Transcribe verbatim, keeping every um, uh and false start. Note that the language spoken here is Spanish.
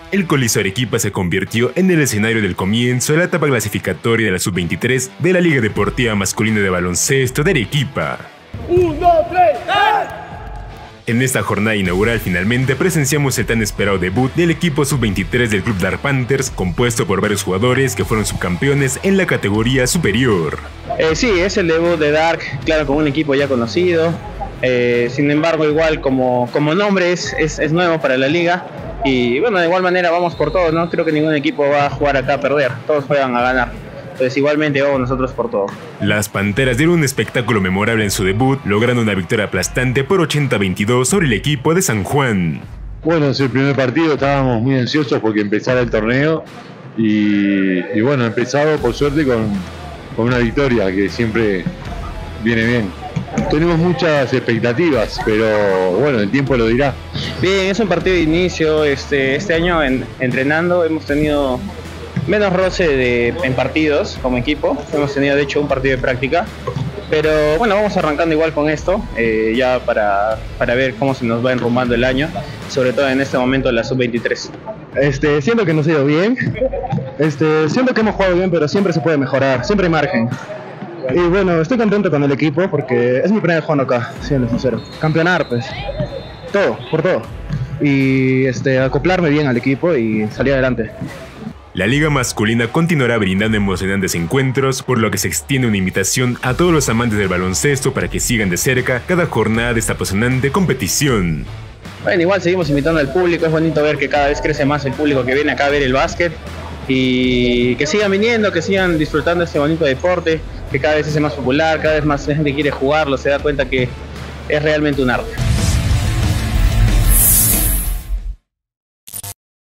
El Coliseo Arequipa se convirtió en el escenario del comienzo de la etapa clasificatoria de la sub veintitrés de la Liga Deportiva Masculina de Baloncesto de Arequipa. Un, dos, tres, ¡eh! En esta jornada inaugural finalmente presenciamos el tan esperado debut del equipo sub veintitrés del Club Dark Panthers, compuesto por varios jugadores que fueron subcampeones en la categoría superior. Eh, sí, es el debut de Dark, claro, con un equipo ya conocido. Eh, sin embargo, igual como, como nombre es, es, es nuevo para la liga. Y bueno, de igual manera vamos por todos, ¿no? Creo que ningún equipo va a jugar acá a perder, todos juegan a ganar. Entonces igualmente vamos nosotros por todo. Las Panteras dieron un espectáculo memorable en su debut, logrando una victoria aplastante por ochenta a veintidós sobre el equipo de San Juan. Bueno, es el primer partido, estábamos muy ansiosos porque empezara el torneo y, y bueno, empezado por suerte con, con una victoria que siempre viene bien. Tenemos muchas expectativas, pero bueno, el tiempo lo dirá. Bien, es un partido de inicio. Este, este año en, entrenando hemos tenido menos roce de, en partidos como equipo. Hemos tenido de hecho un partido de práctica. Pero bueno, vamos arrancando igual con esto, eh, ya para, para ver cómo se nos va enrumbando el año, sobre todo en este momento de la sub veintitrés. Este, siento que nos ha ido bien, este, siento que hemos jugado bien, pero siempre se puede mejorar, siempre hay margen. Y bueno, estoy contento con el equipo porque es mi primer juego acá, siendo sincero. Campeonar, pues, todo, por todo. Y este, acoplarme bien al equipo y salir adelante. La liga masculina continuará brindando emocionantes encuentros, por lo que se extiende una invitación a todos los amantes del baloncesto para que sigan de cerca cada jornada de esta apasionante competición. Bueno, igual seguimos invitando al público, es bonito ver que cada vez crece más el público que viene acá a ver el básquet. Y que sigan viniendo, que sigan disfrutando de este bonito deporte, que cada vez se hace más popular, cada vez más gente quiere jugarlo, se da cuenta que es realmente un arte.